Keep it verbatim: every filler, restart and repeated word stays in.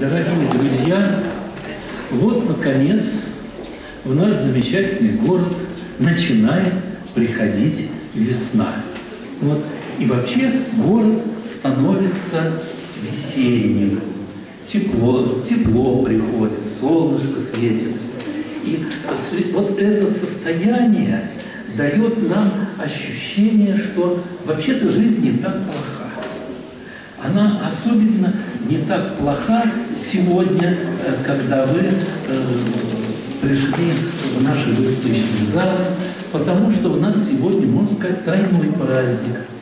дорогие друзья, вот, наконец, в наш замечательный город начинает приходить весна. Вот. И вообще город становится весенним. Тепло, тепло приходит, солнышко светит. И вот это состояние дает нам ощущение, что вообще-то жизнь не так плоха. Она особенно не так плоха сегодня, когда вы э, пришли в наш выставочный зал, потому что у нас сегодня, можно сказать, тройной праздник.